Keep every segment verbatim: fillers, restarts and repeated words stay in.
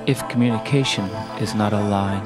If communication is not a line,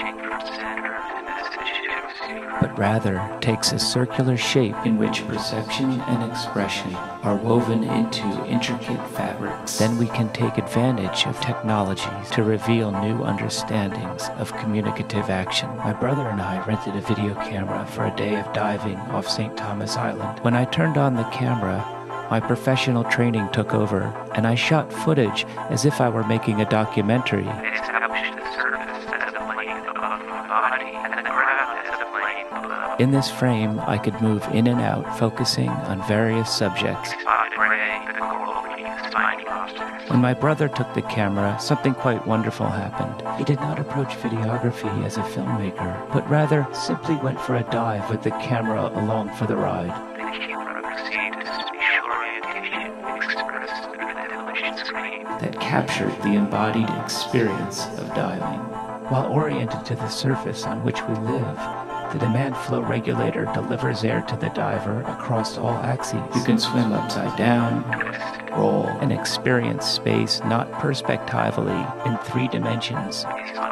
but rather takes a circular shape in which perception and expression are woven into intricate fabrics, then we can take advantage of technologies to reveal new understandings of communicative action. My brother and I rented a video camera for a day of diving off Saint Thomas Island. When I turned on the camera, my professional training took over, and I shot footage as if I were making a documentary. It established the surface as a plane above my body and the ground as a plane below. In this frame, I could move in and out, focusing on various subjects. Spotted ray, the coral reefs, spiny lobsters. When my brother took the camera, something quite wonderful happened. He did not approach videography as a filmmaker, but rather simply went for a dive with the camera along for the ride. The camera perceived a spatial orientation expressed through the television screen. That captured the embodied experience of diving. While oriented to the surface on which we live, the demand flow regulator delivers air to the diver across all axes. You can swim upside down, roll, and experience space not perspectively in three dimensions,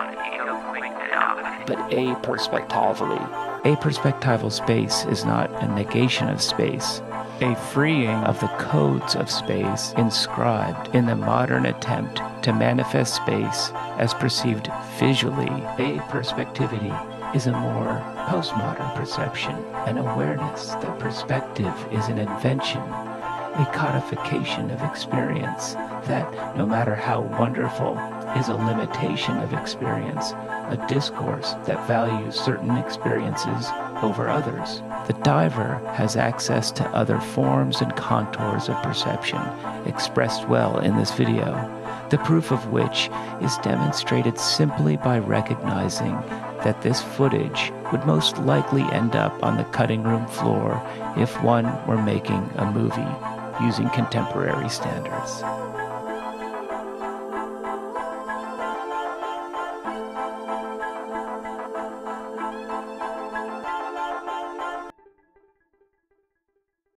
but aperspectively. Aperspectival space is not a negation of space, a freeing of the codes of space inscribed in the modern attempt to manifest space as perceived visually. Aperspectivity is a more postmodern perception, an awareness that perspective is an invention, a codification of experience that, no matter how wonderful, is a limitation of experience, a discourse that values certain experiences over others. The diver has access to other forms and contours of perception, expressed well in this video, the proof of which is demonstrated simply by recognizing that this footage would most likely end up on the cutting room floor if one were making a movie using contemporary standards.